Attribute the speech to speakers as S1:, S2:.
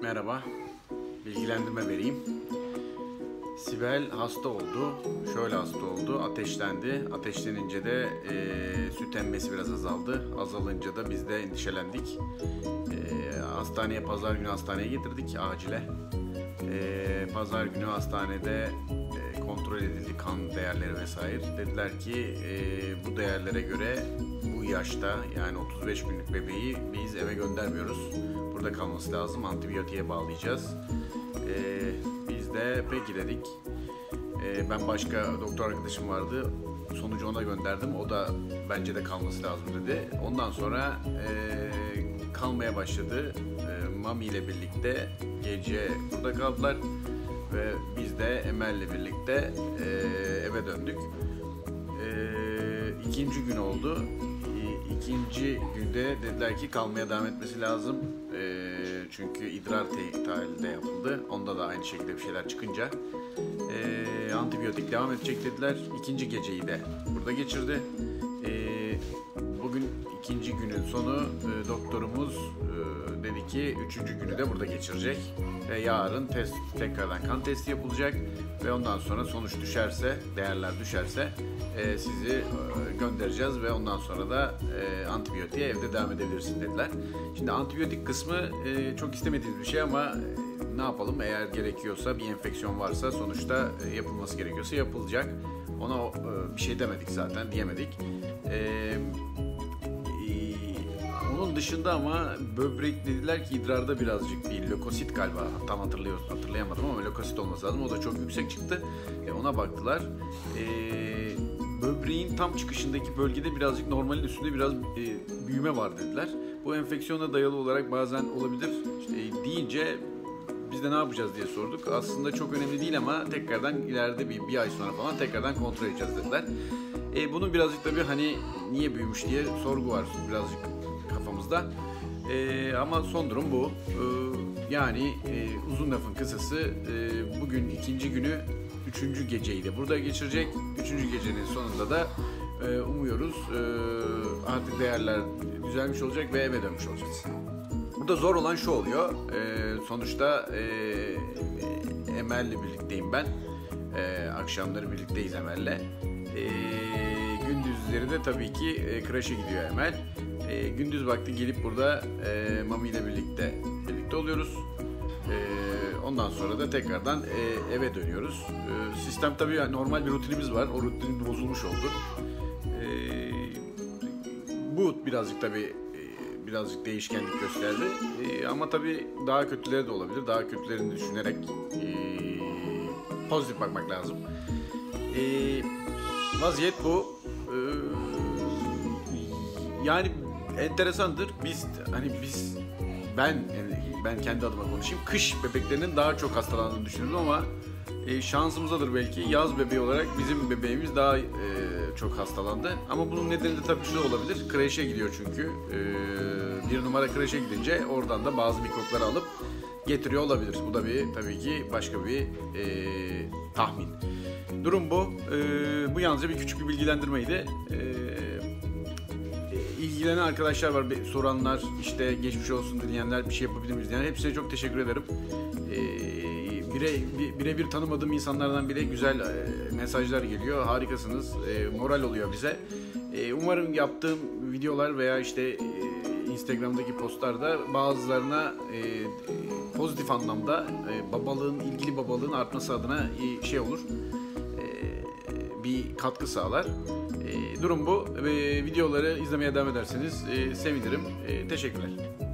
S1: Merhaba, bilgilendirme vereyim. Sibel hasta oldu, şöyle hasta oldu, ateşlendi. Ateşlenince de süt emmesi biraz azaldı. Azalınca da biz de endişelendik. Pazar günü hastaneye getirdik acile. Pazar günü hastanede kontrol edildi, kan değerleri vesaire. Dediler ki bu değerlere göre bu yaşta, yani 35 günlük bebeği biz eve göndermiyoruz. Burada kalması lazım, antibiyotiğe bağlayacağız. Biz de peki dedik. Ben başka doktor arkadaşım vardı. Sonucu ona gönderdim. O da bence de kalması lazım dedi. Ondan sonra kalmaya başladı. Mami ile birlikte gece burada kaldılar. Ve biz de Emel'le birlikte eve döndük. İkinci gün oldu. İkinci günde dediler ki kalmaya devam etmesi lazım. Çünkü idrar tahlili de yapıldı. Onda da aynı şekilde bir şeyler çıkınca antibiyotik devam edecek dediler. İkinci geceyi de burada geçirdi. Bugün ikinci günün sonu doktorumuz dedi ki üçüncü günü de burada geçirecek. Ve yarın tekrardan kan testi yapılacak. Ve ondan sonra sonuç düşerse, değerler düşerse sizi göndereceğiz ve ondan sonra da antibiyotiğe evde devam edebilirsin dediler. Şimdi antibiyotik kısmı çok istemediğimiz bir şey ama ne yapalım, eğer gerekiyorsa, bir enfeksiyon varsa sonuçta yapılması gerekiyorsa yapılacak. Ona bir şey demedik zaten, diyemedik. Onun dışında ama böbrek dediler ki idrarda birazcık bir lökosit galiba, tam hatırlayamadım ama lökosit olması lazım. O da çok yüksek çıktı. Ona baktılar. Böbreğin tam çıkışındaki bölgede birazcık normalin üstünde biraz büyüme var dediler. Bu enfeksiyona dayalı olarak bazen olabilir deyince biz de ne yapacağız diye sorduk. Aslında çok önemli değil ama tekrardan ileride bir ay sonra falan tekrardan kontrol edeceğiz dediler. Bunun birazcık tabii hani niye büyümüş diye sorgu var birazcık kafamızda. Ama son durum bu. Yani uzun lafın kısası bugün ikinci günü, üçüncü geceyi de burada geçirecek. Üçüncü gecenin sonunda da umuyoruz artık değerler düzelmiş olacak ve eve dönmüş olacağız. Burada zor olan şu oluyor. Sonuçta Emel'le birlikteyim ben. Akşamları birlikteyiz Emel'le. Gündüzleri de tabii ki kreşe gidiyor Emel. Gündüz vakti gelip burada Mami ile birlikte oluyoruz. Ondan sonra da tekrardan eve dönüyoruz. Sistem tabii normal bir rutinimiz var. O rutin bozulmuş oldu. Bu birazcık tabii birazcık değişkenlik gösterdi. Ama tabii daha kötüleri de olabilir. Daha kötülerini düşünerek pozitif bakmak lazım. Vaziyet bu. Yani enteresandır. Ben kendi adıma konuşayım. Kış bebeklerinin daha çok hastalandığını düşünüyorum ama şansımızadır belki. Yaz bebeği olarak bizim bebeğimiz daha çok hastalandı. Ama bunun nedeni de tabii şu olabilir. Kreşe gidiyor çünkü. Bir numara kreşe gidince oradan da bazı mikropları alıp getiriyor olabilir. Bu da tabii ki başka bir tahmin. Durum bu. Bu yalnızca bir küçük bir bilgilendirmeydi. İlgilenen arkadaşlar var, soranlar, işte geçmiş olsun dileyenler, bir şey yapabilir miyiz diyenler, hepsine çok teşekkür ederim. Birebir tanımadığım insanlardan bile güzel mesajlar geliyor. Harikasınız. Moral oluyor bize. Umarım yaptığım videolar veya Instagram'daki postlarda bazılarına pozitif anlamda ilgili babalığın artması adına olur. Bir katkı sağlar. Durum bu. Videoları izlemeye devam ederseniz sevinirim. Teşekkürler.